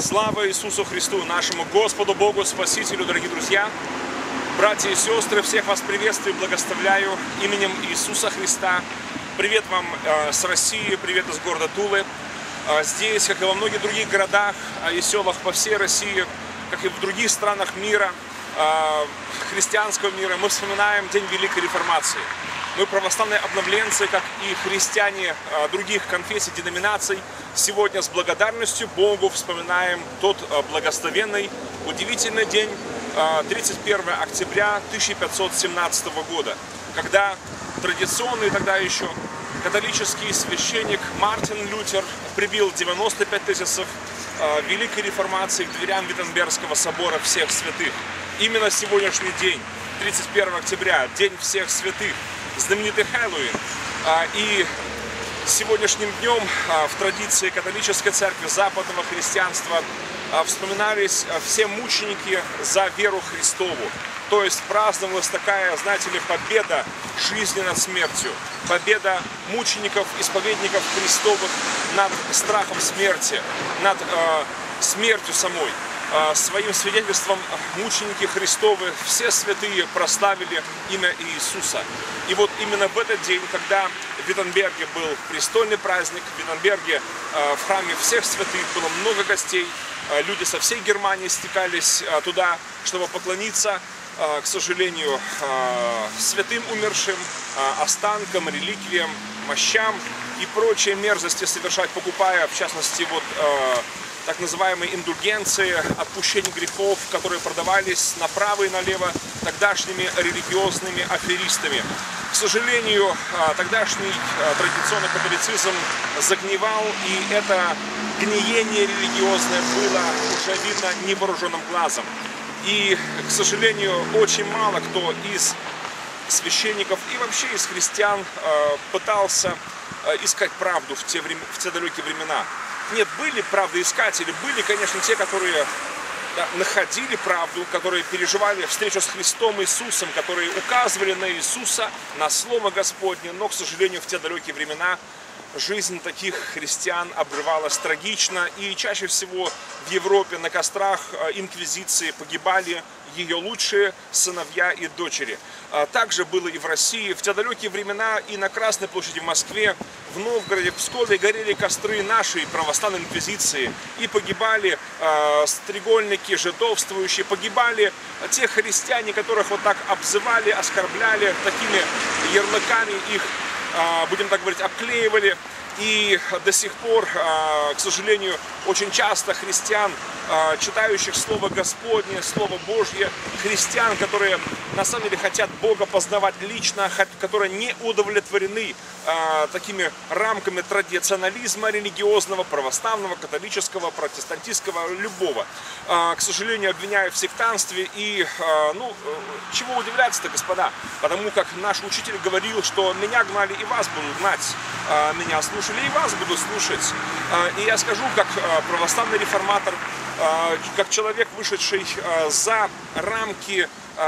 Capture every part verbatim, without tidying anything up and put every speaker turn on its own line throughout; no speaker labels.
Слава Иисусу Христу, нашему Господу Богу, Спасителю, дорогие друзья! Братья и сестры, всех вас приветствую и благословляю именем Иисуса Христа. Привет вам э, с России, привет из города Тулы. Э, здесь, как и во многих других городах и селах по всей России, как и в других странах мира, э, христианского мира, мы вспоминаем День Великой Реформации. Мы, православные обновленцы, как и христиане э, других конфессий, деноминаций, сегодня с благодарностью Богу вспоминаем тот э, благословенный, удивительный день, тридцать первое октября тысяча пятьсот семнадцатого года, когда традиционный тогда еще католический священник Мартин Лютер прибил девяносто пять тезисов Великой Реформации к дверям Виттенбергского собора всех святых. Именно сегодняшний день, тридцать первое октября, День всех святых, знаменитый Хэллоуин. И сегодняшним днем в традиции католической церкви западного христианства вспоминались все мученики за веру Христову. То есть праздновалась такая, знаете ли, победа жизни над смертью. Победа мучеников, исповедников Христовых над страхом смерти, над э, смертью самой. Э, своим свидетельством мученики Христовы, все святые прославили имя Иисуса. И вот именно в этот день, когда в Виттенберге был престольный праздник, в Виттенберге э, в храме всех святых было много гостей, люди со всей Германии стекались туда, чтобы поклониться, к сожалению, святым умершим, останкам, реликвиям, мощам и прочие мерзости совершать, покупая, в частности, вот так называемые индульгенции, отпущение грехов, которые продавались направо и налево тогдашними религиозными аферистами. К сожалению, тогдашний традиционный католицизм загнивал, и это гниение религиозное было уже видно невооруженным глазом. И, к сожалению, очень мало кто из священников и вообще из христиан пытался искать правду в те, времена, в те далекие времена. Нет, были правдоискатели, были, конечно, те, которые да, находили правду, которые переживали встречу с Христом Иисусом, которые указывали на Иисуса, на Слово Господне, но, к сожалению, в те далекие времена жизнь таких христиан обрывалась трагично, и чаще всего в Европе на кострах инквизиции погибали ее лучшие сыновья и дочери. Также было и в России. В те далекие времена и на Красной площади в Москве, в Новгороде, в Пскове горели костры нашей православной инквизиции. И погибали э, стрегольники, жидовствующие, погибали те христиане, которых вот так обзывали, оскорбляли, такими ярлыками их, э, будем так говорить, обклеивали. И до сих пор, к сожалению, очень часто христиан, читающих Слово Господне, Слово Божье, христиан, которые на самом деле хотят Бога познавать лично, которые не удовлетворены такими рамками традиционализма религиозного, православного, католического, протестантского, любого. К сожалению, обвиняют в сектантстве. И, ну, чего удивляться-то, господа? Потому как наш учитель говорил, что меня гнали и вас будут гнать, меня слушали и вас буду слушать. И я скажу, как православный реформатор, как человек, вышедший за рамки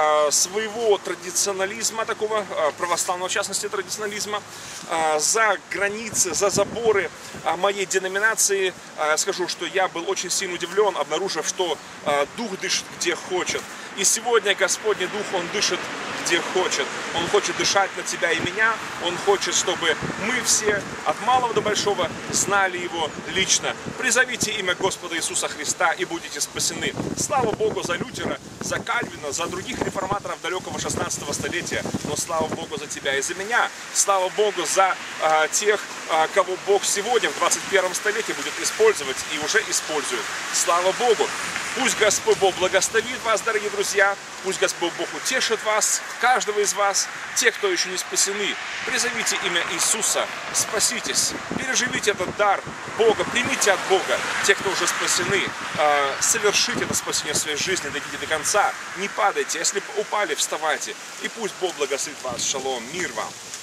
своего традиционализма, такого православного, в частности, традиционализма, за границы, за заборы моей деноминации, скажу, что я был очень сильно удивлен, обнаружив, что Дух дышит где хочет. И сегодня Господний Дух, Он дышит где хочет. Он хочет дышать на тебя и меня. Он хочет, чтобы мы все, от малого до большого, знали Его лично. Призовите имя Господа Иисуса Христа и будете спасены. Слава Богу за Лютера, за Кальвина, за других реформаторов далекого шестнадцатого столетия. Но слава Богу за тебя и за меня. Слава Богу за а, тех, а, кого Бог сегодня в двадцать первом столетии будет использовать и уже использует. Слава Богу! Пусть Господь Бог благословит вас, дорогие друзья. Пусть Господь Бог утешит вас, каждого из вас. Те, кто еще не спасены, призовите имя Иисуса, спаситесь, переживите этот дар Бога, примите от Бога. Те, кто уже спасены, совершите это спасение в своей жизни, дойдите до конца. Не падайте, если упали, вставайте. И пусть Бог благословит вас. Шалом, мир вам.